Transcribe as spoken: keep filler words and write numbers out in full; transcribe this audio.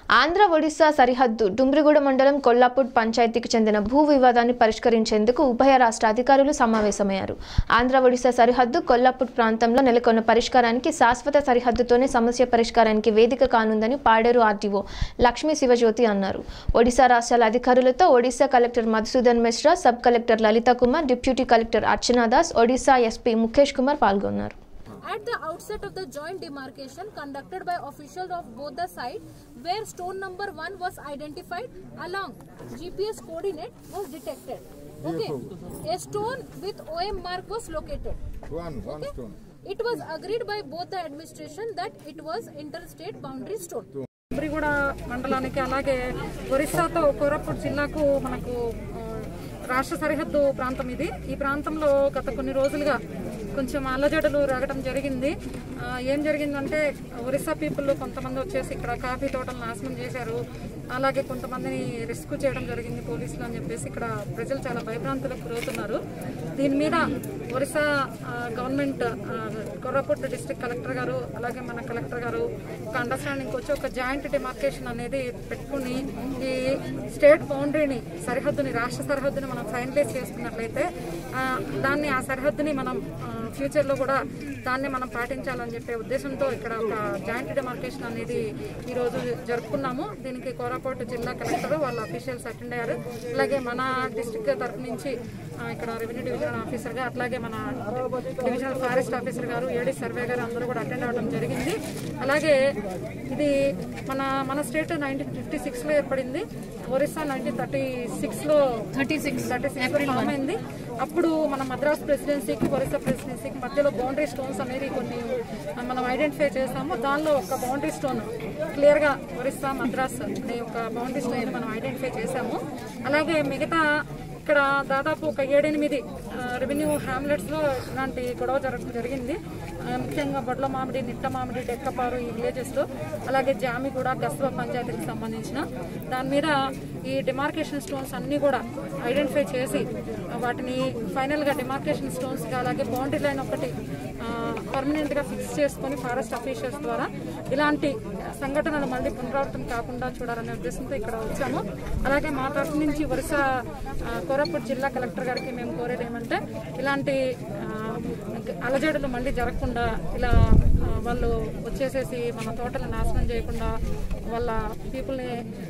ఆంధ్ర ఒడిశా సరిహద్దు డుమ్రిగూడ మండలం కొల్లాపూర్ పంచాయతీకి చెందిన భూ వివాదాన్ని పరిష్కరించేందుకు ఉభయ రాష్ట్ర అధికారులు సమావేశమయ్యారు. ఆంధ్ర ఒడిశా సరిహద్దు కొల్లాపూర్ ప్రాంతంలో నెలకొన్న పరిష్కారానికి శాశ్వత సరిహద్దుతోనే సమస్య పరిష్కారానికి వేదిక కానుందని పాడేరు ఆర్డీఓ లక్ష్మీ శివజ్యోతి అన్నారు. ఒడిశా రాష్ట్రాల అధికారులతో Odisha collector Madhusudan Mishra, sub collector Lalita Kumar, deputy collector Archana Das, Odisha SP Mukesh Kumar పాల్గొన్నారు. At the outset of the joint demarcation conducted by officials of both the sides, where stone number one was identified along G P S coordinate was detected. Okay, a stone with O M mark was located. One, one okay? stone. It was agreed by both the administration that it was interstate boundary stone. Dumriguda మండలానికి అలాగే ఒరిస్సాతో కోరాపుట్ జిల్లాకు మనకు రాష్ట్ర సరిహద్దు ప్రాంతం ఇది. ఈ ప్రాంతంలో గత కొన్ని రోజులుగా కొంచెం అల్లజడులు రాగడం జరిగింది. ఏం జరిగిందంటే ఒరిస్సా పీపుల్ కొంతమంది వచ్చేసి ఇక్కడ కాఫీ తోటలు నాశనం చేశారు. అలాగే కొంతమందిని రెస్క్యూ చేయడం జరిగింది పోలీసులు అని చెప్పేసి ఇక్కడ ప్రజలు చాలా భయభ్రాంతులకు గురవుతున్నారు. దీని మీద Orissa government Koraput district collector గారు అలాగే మన కలెక్టర్ గారు ఒక అండర్స్టాండింగ్ వచ్చి ఒక జాయింట్ డిమార్కేషన్ అనేది పెట్టుకుని ఈ స్టేట్ బౌండరీని సరిహద్దుని రాష్ట్ర సరిహద్దుని మనం ఫైనలైజ్ చేసుకున్నట్లయితే దాన్ని ఆ సరిహద్దుని మనం ఫ్యూచర్లో కూడా దాన్ని మనం పాటించాలని చెప్పే ఉద్దేశంతో ఇక్కడ ఒక జాయింట్ డిమార్కేషన్ అనేది ఈరోజు జరుపుకున్నాము. దీనికి కోరాపుట్ జిల్లా కలెక్టర్ వాళ్ళ అఫీషియల్స్ అటెండ్ అయ్యారు. అలాగే మన డిస్ట్రిక్ట్ తరఫు నుంచి ఇక్కడ రెవెన్యూ డివిజనల్ ఆఫీసర్గా అట్లాగే మన డివిజనల్ ఫారెస్ట్ ఆఫీసర్ గారు, ఏడీ సర్వే గారు అందరూ కూడా అటెండ్ అవ్వడం జరిగింది. అలాగే ఇది మన మన స్టేట్ నైన్టీన్ ఫిఫ్టీ సిక్స్లో ఏర్పడింది. ఒరిస్సా నైన్టీన్ థర్టీ సిక్స్లో థర్టీ సిక్స్ థర్టీ సిక్స్లో ఫామ్ అయింది. అప్పుడు మన మద్రాస్ ప్రెసిడెన్సీకి ఒరిస్సా ప్రెసిడెన్సీకి మధ్యలో బౌండరీ స్టోన్స్ అనేది కొన్ని మనం ఐడెంటిఫై చేసాము. దానిలో ఒక బౌండరీ స్టోన్ క్లియర్గా ఒరిస్సా మద్రాస్ అనే ఒక బౌండరీ స్టోన్ మనం ఐడెంటిఫై చేసాము. అలాగే మిగతా ఇక్కడ దాదాపు ఒక ఏడెనిమిది రెవెన్యూ హ్యామ్లెట్స్లో ఇలాంటి గొడవ జరగడం జరిగింది. ముఖ్యంగా బొడ్ల మామిడి, నిట్ట మామిడి, డెక్కపారు ఈ విలేజెస్లో, అలాగే జామిగూడ, గస్వ పంచాయతీకి సంబంధించిన దాని మీద ఈ డిమార్కేషన్ స్టోన్స్ అన్నీ కూడా ఐడెంటిఫై చేసి వాటిని ఫైనల్గా డిమార్కేషన్ స్టోన్స్గా అలాగే బౌండరీ లైన్ ఒకటి పర్మనెంట్గా ఫిక్స్ చేసుకొని ఫారెస్ట్ అఫీషియల్స్ ద్వారా ఇలాంటి సంఘటనలు మళ్ళీ పునరావృతం కాకుండా చూడాలనే ఉద్దేశంతో ఇక్కడ వచ్చాము. అలాగే మా తరఫు నుంచి ఒరిస్సా కోరాపుట్ జిల్లా కలెక్టర్ గారికి మేము కోరేది ఏమంటే ఇలాంటి అలజడులు మళ్ళీ జరగకుండా ఇలా వాళ్ళు వచ్చేసేసి మన తోటలు నాశనం చేయకుండా వాళ్ళ పీపుల్ని